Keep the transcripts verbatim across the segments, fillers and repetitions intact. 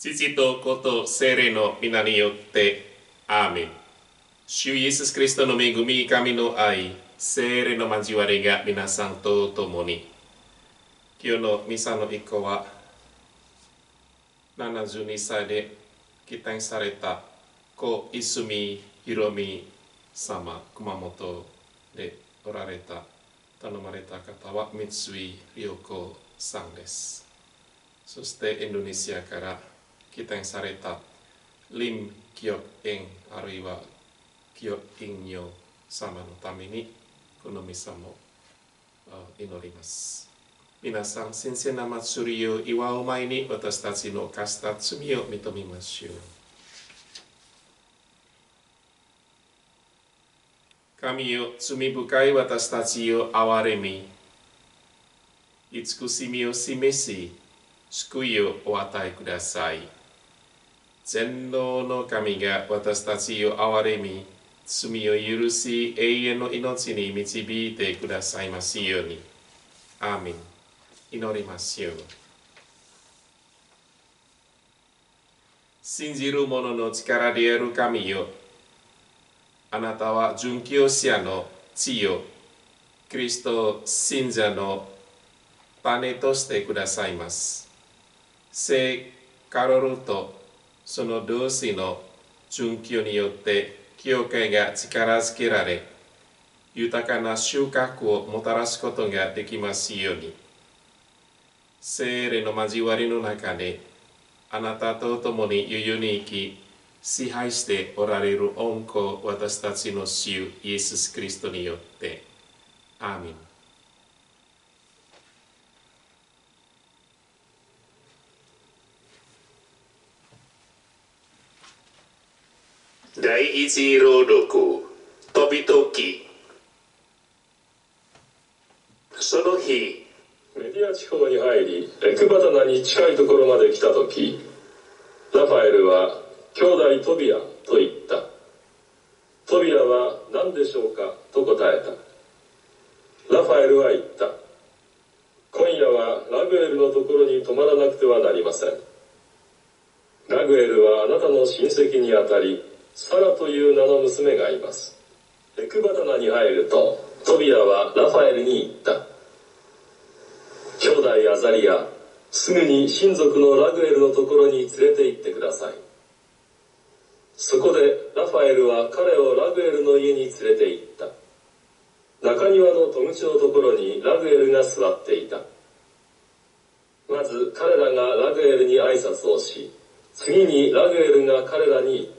父と子と聖霊の皆によってアーメン。主イエス・キリストの恵み、神の愛、聖霊の交わりが皆さんと共に。今日のミサの一個はななじゅうにさいで期待された故泉ひろみ様、熊本でおられた頼まれた方は三井良子さんです。そしてインドネシアから期待されたリン・キヨエンあるいはキヨインヨ様のためにこのミサも祈ります。皆さん、神聖な祭りを祝う前に私たちの犯した罪を認めましょう。神よ、罪深い私たちを憐れみ、慈しみを示し、救いをお与えください。全能の神が私たちを憐れみ、罪を許し、永遠の命に導いてくださいますように。アーメン。祈りましょう。信じる者の力である神よ、あなたは殉教者の地よ、キリスト信者の種としてくださいます。聖カロルとその同士の殉教によって教会が力づけられ、豊かな収穫をもたらすことができますように。聖霊の交わりの中で、あなたと共に世々に生き、支配しておられる御子、私たちの主イエス・キリストによって。アーメン。第一朗読、飛び時。その日、 メディア地方に入り、エクバタナに近いところまで来たとき、ラファエルは、兄弟トビアと言った。トビアは何でしょうかと答えた。ラファエルは言った。今夜はラグエルのところに泊まらなくてはなりません。ラグエルはあなたの親戚にあたり、サラという名の娘がいます。エクバタナに入ると、トビアはラファエルに言った。兄弟アザリア、すぐに親族のラグエルのところに連れて行ってください。そこでラファエルは彼をラグエルの家に連れて行った。中庭の戸口のところにラグエルが座っていた。まず彼らがラグエルに挨拶をし、次にラグエルが彼らに言った。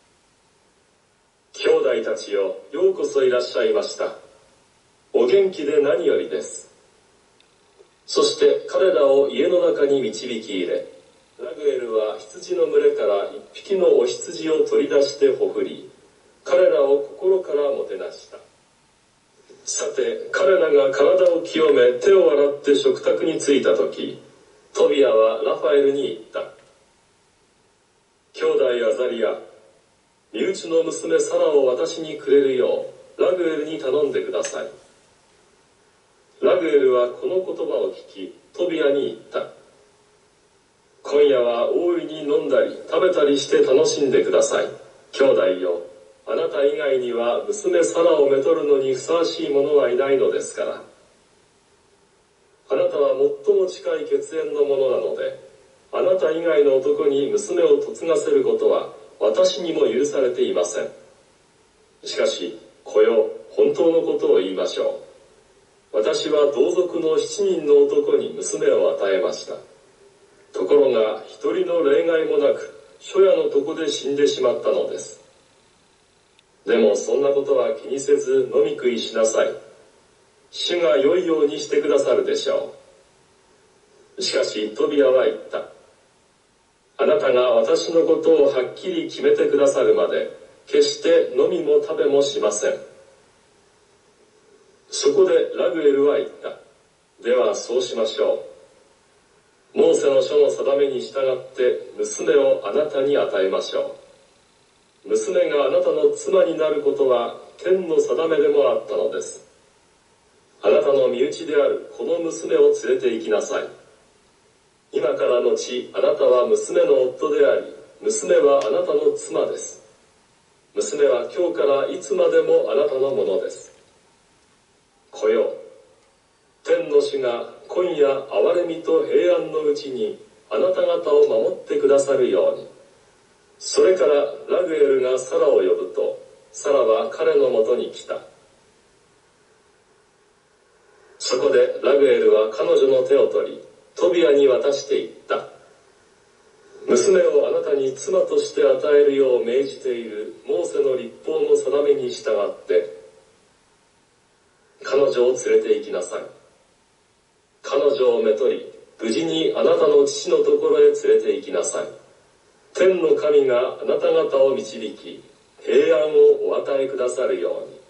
兄弟たちよ、ようこそいらっしゃいました。お元気で何よりです。そして彼らを家の中に導き入れ、ラグエルは羊の群れから一匹のお羊を取り出してほふり、彼らを心からもてなした。さて、彼らが体を清め、手を洗って食卓に着いたとき、トビアはラファエルに言った。兄弟アザリア、身内の娘サラを私にくれるよう、ラグエルに頼んでください。ラグエルはこの言葉を聞き、トビアに言った。今夜は大いに飲んだり食べたりして楽しんでください。兄弟よ、あなた以外には娘サラをめとるのにふさわしい者はいないのですから。あなたは最も近い血縁の者なので、あなた以外の男に娘を嫁がせることは私にも許されていません。しかし、こよ、本当のことを言いましょう。私は同族の七人の男に娘を与えました。ところが一人の例外もなく、初夜の床で死んでしまったのです。でもそんなことは気にせず飲み食いしなさい。主が良いようにしてくださるでしょう。しかしトビアは言った。あなたが私のことをはっきり決めてくださるまで、決して飲みも食べもしません。そこでラグエルは言った。ではそうしましょう。モーセの書の定めに従って娘をあなたに与えましょう。娘があなたの妻になることは天の定めでもあったのです。あなたの身内であるこの娘を連れて行きなさい。 今からのちあなたは娘の夫であり、娘はあなたの妻です。娘は今日からいつまでもあなたのものです。来よ、天の主が今夜憐れみと平安のうちにあなた方を守ってくださるように。それからラグエルがサラを呼ぶと、サラは彼のもとに来た。そこでラグエルは彼女の手を取り、トビアに渡していった。娘をあなたに妻として与えるよう命じているモーセの律法の定めに従って、彼女を連れて行きなさい。彼女をめとり、無事にあなたの父のところへ連れて行きなさい。天の神があなた方を導き、平安をお与えくださるように。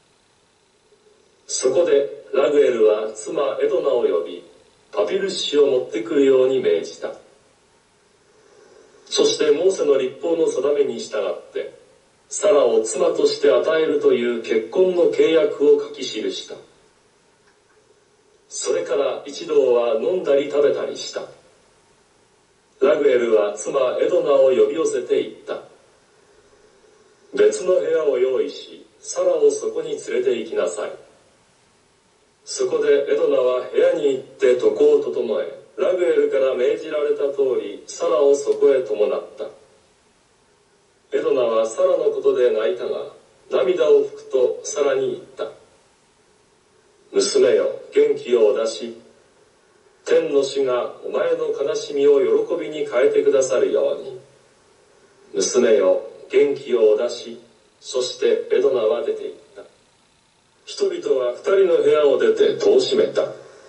そこでラグエルは妻エドナを呼び、パピルシを持ってくるように命じた。そしてモーセの律法の定めに従って、サラを妻として与えるという結婚の契約を書き記した。それから一同は飲んだり食べたりした。ラグエルは妻エドナを呼び寄せて言った。別の部屋を用意し、サラをそこに連れて行きなさい。そこでエドナは部屋に行って床を整え、ラグエルから命じられた通り、サラをそこへ伴った。エドナはサラのことで泣いたが、涙を拭くとサラに言った。娘よ、元気をお出し。天の主がお前の悲しみを喜びに変えてくださるように。娘よ、元気をお出し。そしてエドナは出て行った。人々は二人の部屋を出て戸を閉めた。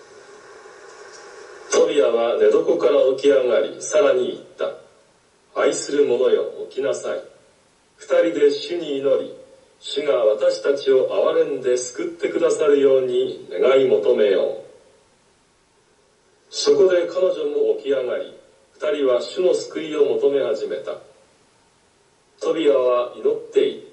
トビアは寝床から起き上がり、さらに言った。愛する者よ、起きなさい。二人で主に祈り、主が私たちを憐れんで救ってくださるように願い求めよう。そこで彼女も起き上がり、二人は主の救いを求め始めた。トビアは祈って言った。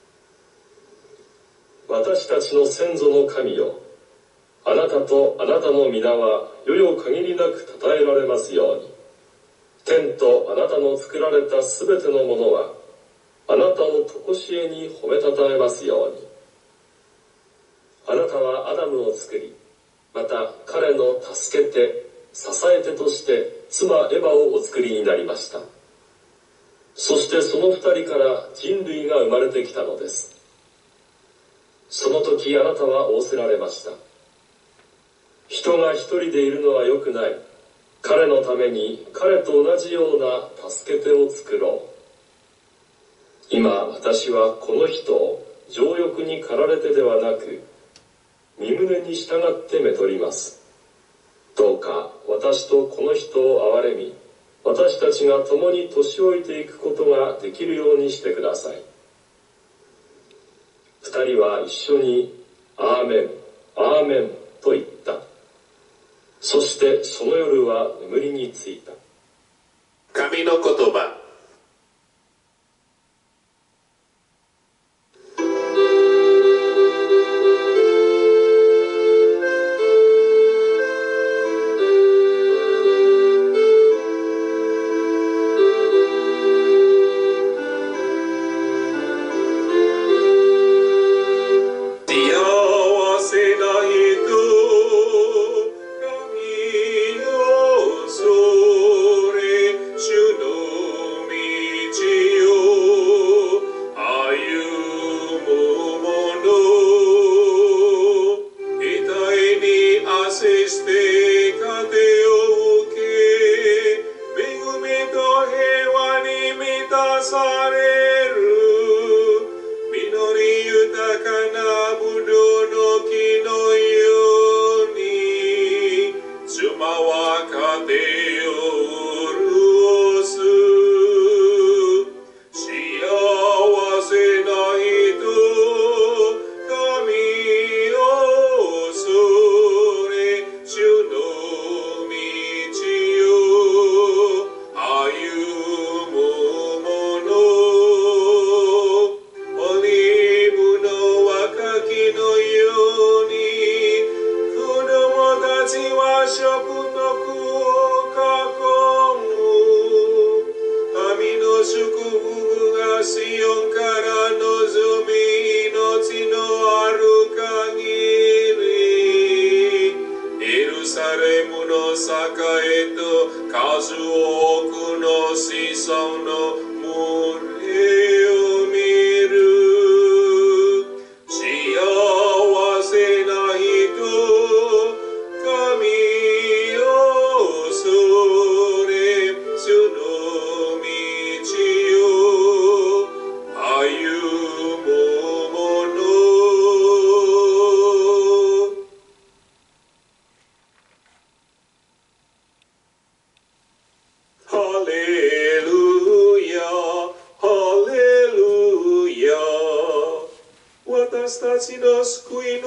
私たちの先祖の神よ、あなたとあなたの皆は世々限りなく称えられますように。天とあなたの作られたすべてのものは、あなたをとこしえに褒めたたえますように。あなたはアダムを作り、また彼の助け手、支え手として妻エヴァをお作りになりました。そしてその二人から人類が生まれてきたのです。その時あなたは仰せられました。人が一人でいるのは良くない。彼のために彼と同じような助け手を作ろう。今私はこの人を情欲に駆られてではなく、身旨に従ってめとります。どうか私とこの人を憐れみ、私たちが共に年老いていくことができるようにしてください。二人は一緒にアーメン、アーメンと言った。そしてその夜は眠りについた。 神の言葉。 主の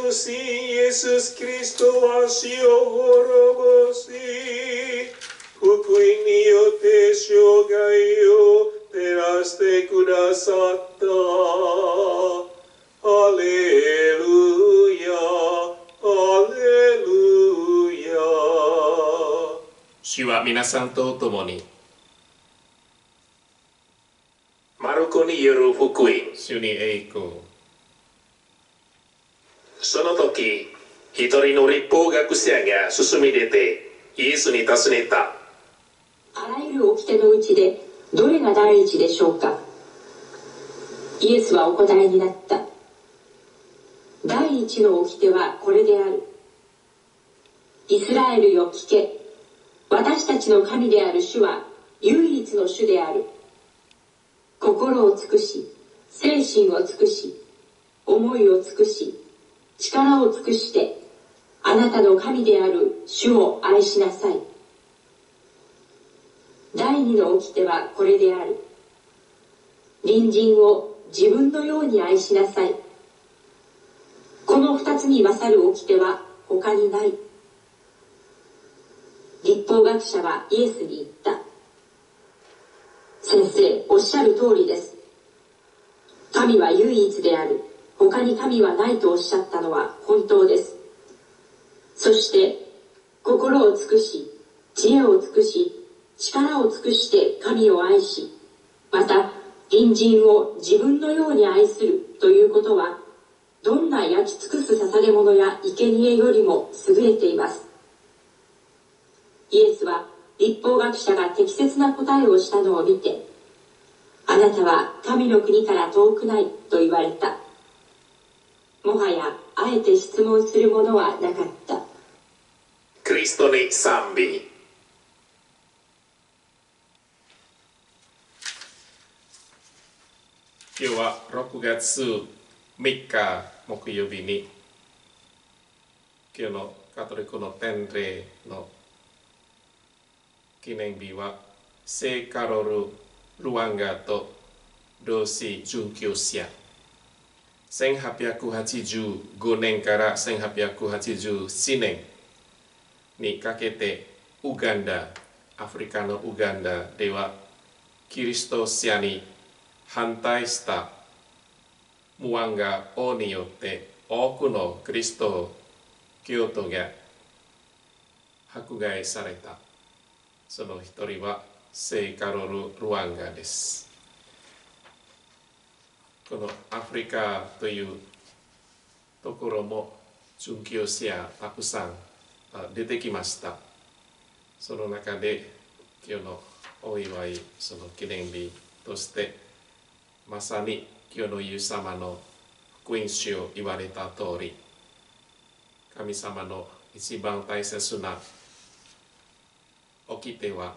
主イエス・キリストは死を滅ぼし、福音によって生涯を照らしてくださった。ハレルヤ、ハレルヤ。主は皆さんと共に。マルコによる福音。主に栄光。その時、一人の律法学者が進み出て、イエスに尋ねた。 あらゆる掟のうちで、どれが第一でしょうか。イエスはお答えになった。第一の掟はこれである。イスラエルよ聞け。私たちの神である主は唯一の主である。心を尽くし、精神を尽くし、思いを尽くし、力を尽くして、あなたの神である主を愛しなさい。第二の掟はこれである。隣人を自分のように愛しなさい。この二つに勝る掟は他にない。律法学者はイエスに言った。先生、おっしゃる通りです。神は唯一である。他に神はないとおっしゃったのは本当です。そして、心を尽くし、知恵を尽くし、力を尽くして神を愛し、また隣人を自分のように愛するということは、どんな焼き尽くす捧げ物や生贄よりも優れています。イエスは律法学者が適切な答えをしたのを見て、あなたは神の国から遠くないと言われた。もはやあえて質問するものはなかった。 クリストに賛美。今日はろくがつみっか木曜日に、今日のカトリックの典礼の記念日は聖カロル・ルアンガと同志殉教者。せんはっぴゃくはちじゅうごねんからせんはっぴゃくはちじゅうななねんにかけて、ウガンダ、アフリカのウガンダではキリスト者に反対したムアンガ王によって多くのキリスト教徒が迫害された。その一人は聖カロル・ルアンガです。このアフリカというところも殉教者たくさん出てきました。その中で今日のお祝い、その記念日として、まさに今日のイエス様の福音書を言われた通り、神様の一番大切な掟は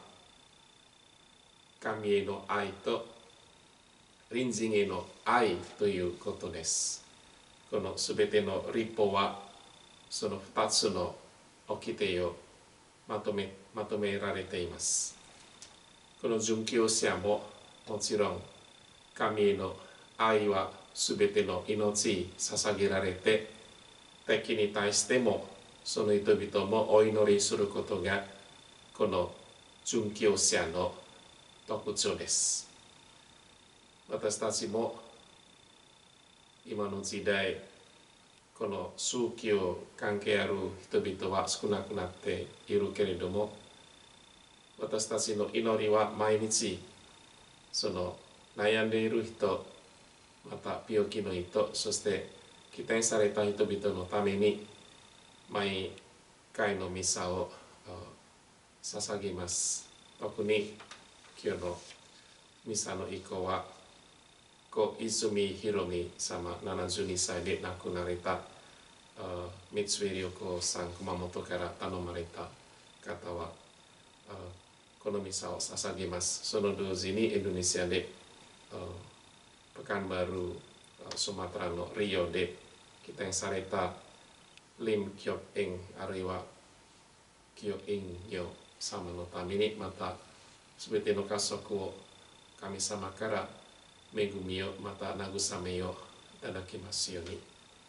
神への愛と隣人への愛ということです。このすべての律法はその二つの掟をまとめ、まとめられています。この殉教者ももちろん神への愛はすべての命捧げられて、敵に対してもその人々もお祈りすることがこの殉教者の特徴です。私たちも今の時代、この宗教関係ある人々は少なくなっているけれども、私たちの祈りは毎日その悩んでいる人、また病気の人、そして期待された人々のために毎回のミサを捧げます。特に今日のミサの以降は故泉博美様ななじゅうにさいで亡くなられた三井良子さん、熊本から頼まれた方はこのミサを捧げます。その同時にインドネシアでペカンバル、スマトラのリオで期待されたリム・キョクインあるいはキョインヨ様のために、またすべての家族を神様から恵みをまた慰めをいただきますように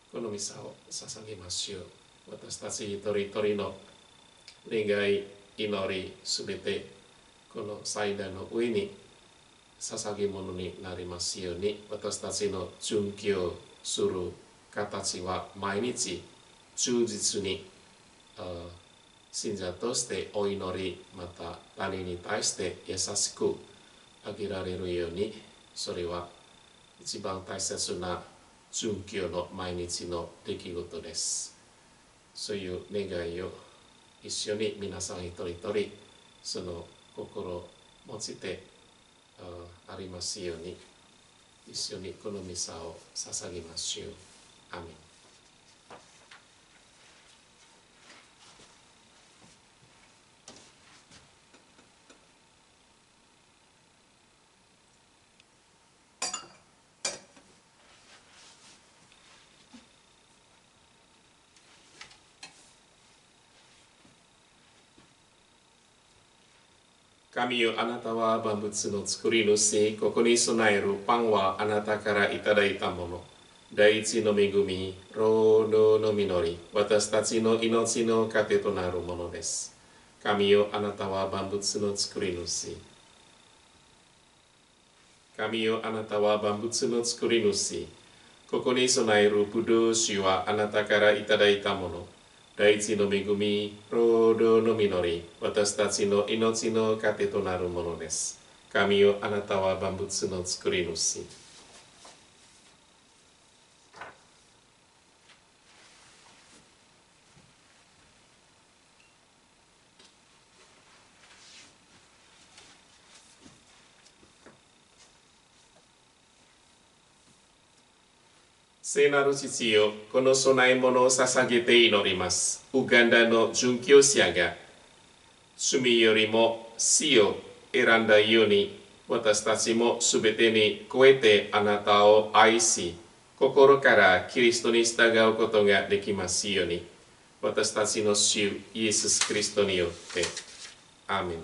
このミサを捧げましょう。私たち一人一人の願い、祈り、すべてこの祭壇の上に捧げ物になりますように、私たちの殉教する形は毎日忠実に信者としてお祈り、また他人に対して優しくあげられるように、それは一番大切な殉教の毎日の出来事です。そういう願いを一緒に皆さん一人一人その心を持ちてありますように、一緒にこのミサを捧げましょう。アメン。神よ、あなたは万物の作り主、ここに備えるパンはあなたからいただいたもの。大地の恵み、労働の実り、私たちの命の糧となるものです。神よ、あなたは万物の作り主。神よ、あなたは万物の作り主。ここに備えるブドウ酒はあなたからいただいたもの。大地の恵み、労働の実り、私たちの命の糧となるものです。神よ、あなたは万物の作り主。聖なる父よ、この供え物を捧げて祈ります。ウガンダの殉教者が罪よりも死を選んだように、私たちもすべてに超えてあなたを愛し、心からキリストに従うことができますように、私たちの主イエス・キリストによって。アーメン。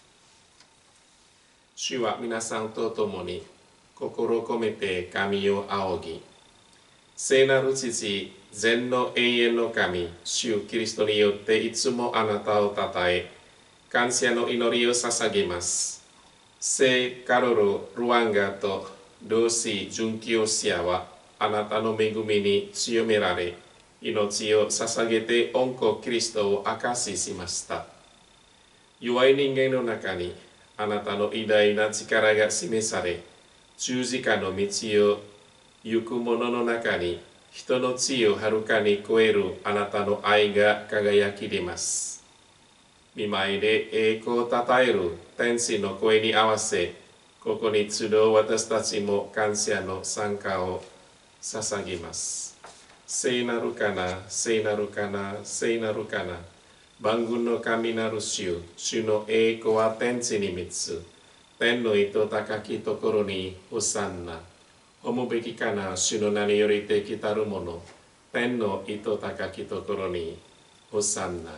主は皆さんと共に心を込めて神を仰ぎ、聖なる父、全の永遠の神、主キリストによっていつもあなたをたたえ、感謝の祈りを捧げます。聖カロル・ルアンガと同志殉教者はあなたの恵みに強められ、命を捧げて御子キリストを証ししました。弱い人間の中にあなたの偉大な力が示され、十字架の道を行く者の中に人の地をはるかに超えるあなたの愛が輝き出ます。見舞いで栄光をたたえる天使の声に合わせ、ここに集う私たちも感謝の賛歌を捧げます。聖なるかな、聖なるかな、聖なるかな。万軍の神なる主、主の栄光は天地に満つ。天の糸高きところにホサンナ。褒むべきかな、主の名によりてきたるもの。天の糸高きところにホサンナ。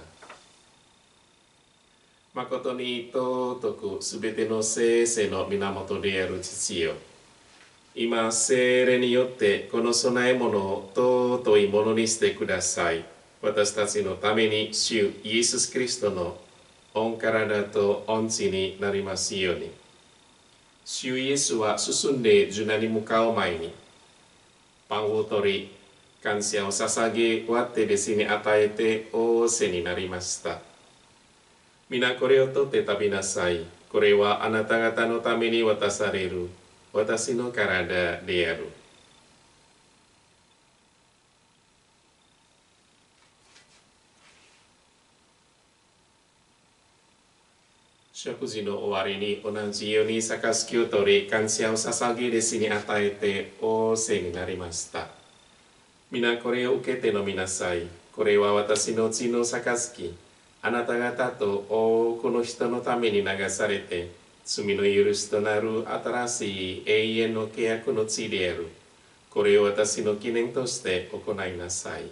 誠に尊くすべての聖々の源である父よ。今、聖霊によってこの供え物を尊いものにしてください。私たちのために主イエス・キリストの御体と御血になりますように。主イエスは進んでジュナに向かう前に、パンを取り、感謝を捧げ、割って弟子に与えて仰せになりました。皆これを取って食べなさい。これはあなた方のために渡される私の体である。食事の終わりに同じように杯を取り、感謝を捧げ弟子に与えて仰せになりました。皆これを受けて飲みなさい。これは私の血の杯。あなた方と多くの人のために流されて、罪の許しとなる新しい永遠の契約の血である。これを私の記念として行いなさい。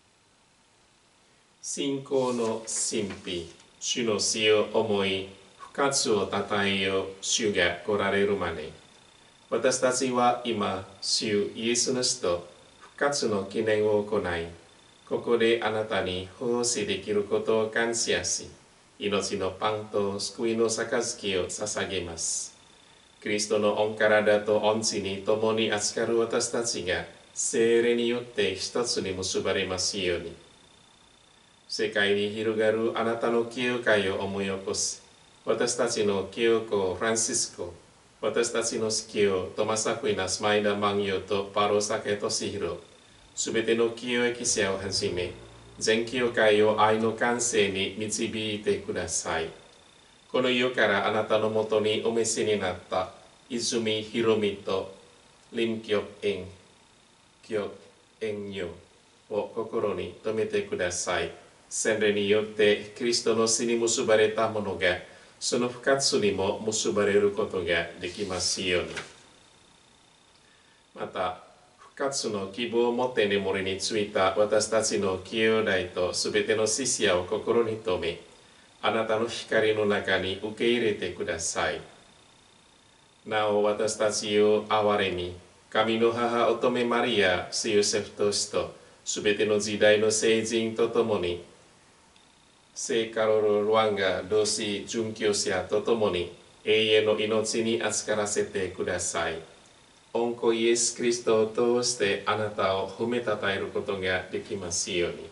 信仰の神秘、主の死を思い、 活をたたえよう主が来られるまで。私たちは今、主イエスの死と復活の記念を行い、ここであなたに奉仕できることを感謝し、命のパンと救いの杯を捧げます。キリストの御体と御血に共に扱う私たちが、聖霊によって一つに結ばれますように。世界に広がるあなたの教会を思い起こす。私たちの教皇フランシスコ、私たちの司教トマス・アクイナス・マイナ・マンヨとパロ・サケ・トシヒロ、すべての教益者をはじめ、全教会を愛の完成に導いてください。この世からあなたのもとにお召しになった泉ひろみと林極円、極円よを心に留めてください。洗礼によってキリストの死に結ばれたものが、その復活にも結ばれることができますように。また、復活の希望を持って眠りについた私たちの兄弟とすべての死者を心に留め、あなたの光の中に受け入れてください。なお私たちを憐れみ、神の母乙女マリア、聖ヨセフと死とすべての時代の聖人とともに、聖カロル・ルアンガ同志殉教者とともに永遠の命に預からせてください。御子イエス・キリストを通してあなたを褒めたたえることができますように。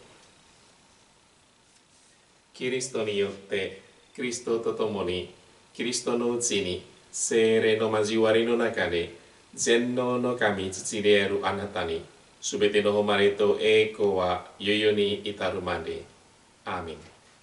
キリストによってキリストとともにキリストのうちに聖霊の交わりの中で全能の神父であるあなたにすべての誉れと栄光は世々に至るまで。アーメン。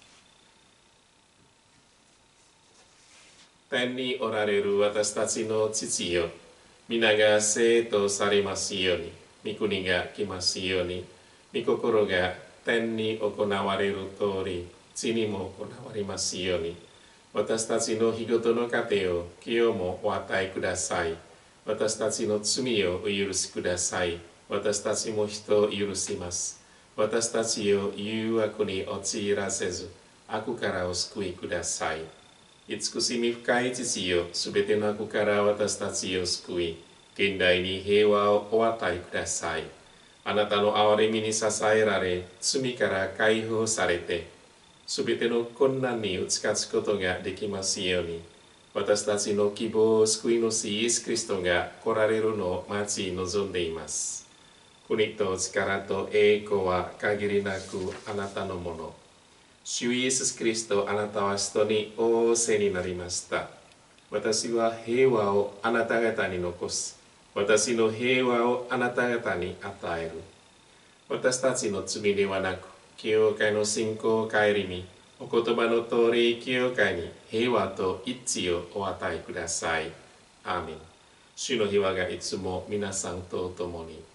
天におられる私たちの父よ、皆が聖とされますように、御国が来ますように、御心が天に行われる通り、地にも行われますように。私たちの日ごとの糧を今日もお与えください。私たちの罪をお許しください。私たちも人を許します。私たちを誘惑に陥らせず、悪からお救いください。慈しみ深い父よ、すべての悪から私たちを救い、現代に平和をお与えください。あなたの憐れみに支えられ、罪から解放されて、すべての困難に打ち勝つことができますように、私たちの希望を救い主イエス・キリストが来られるのを待ち望んでいます。国と力と栄光は限りなくあなたのもの。主イエス・キリスト、あなたは人に仰せになりました。私は平和をあなた方に残す。私の平和をあなた方に与える。私たちの罪ではなく、教会の信仰を顧み、お言葉の通り教会に平和と一致をお与えください。アーメン。主の平和がいつも皆さんと共に。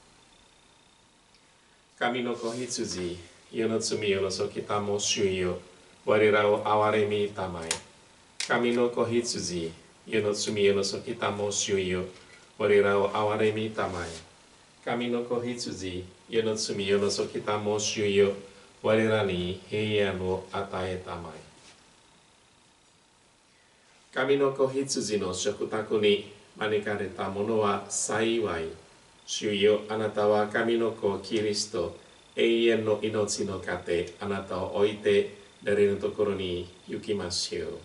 神の子羊、世の罪を除きたも主よ、我らを憐れみたまえ。神の子羊、世の罪を除きたも主よ、我らを憐れみたまえ。神の子羊、世の罪を除きたも主よ、我らに平安を与えたまえ。神の子羊の食卓に招かれた者は幸い。主よ、あなたは神の子キリスト、永遠の命の糧、あなたを置いて誰のところに行きましょう。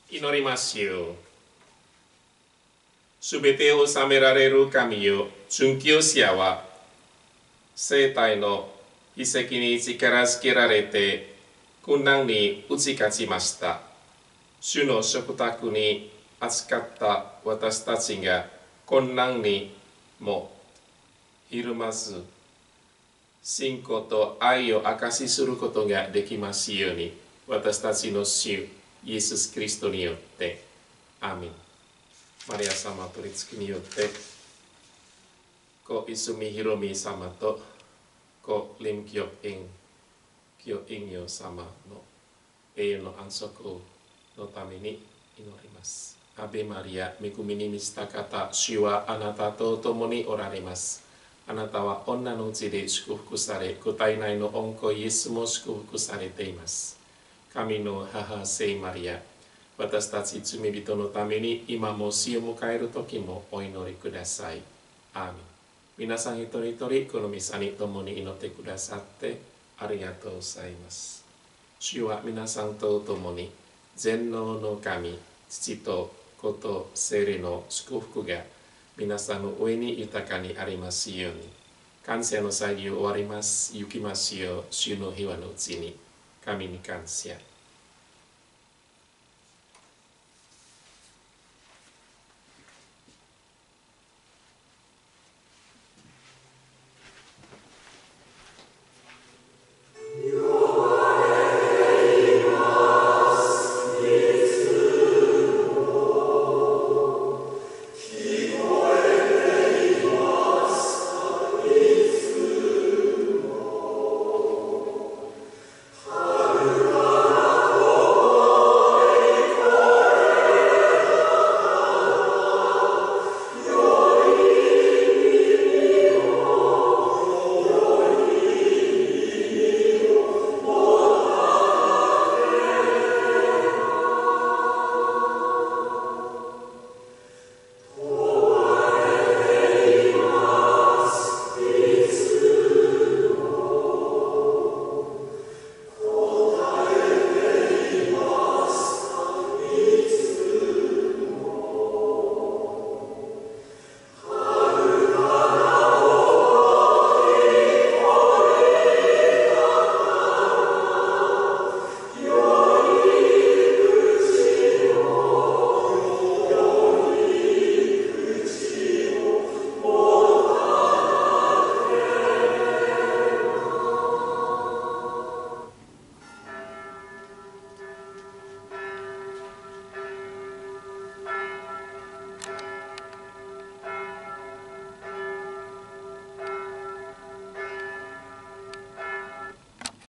祈りましょう。すべてを治められる神よ、殉教者は生体の遺跡に力づけられて困難に打ち勝ちました。主の食卓に扱った私たちが困難にもひるまず、信仰と愛を証しすることができますように、私たちの主イエス・キリストによってアーメン。マリア様取り付けによって故泉ひろみ様と故林京院京院陽様の永遠の安息のために祈ります。アベマリア、恵みに満ちた方、主はあなたと共におられます。あなたは女のうちで祝福され、ご体内の御子イエスも祝福されています。神の母聖マリア、私たち罪人のために今も死を迎える時もお祈りください。アーメン。皆さん一人一人このミサに共に祈ってくださってありがとうございます。主は皆さんと共に全能の神、父と子と聖霊の祝福が皆さんの上に豊かにありますように。感謝の祭儀を終わります。行きますよ。主の平和のうちに。神に感謝。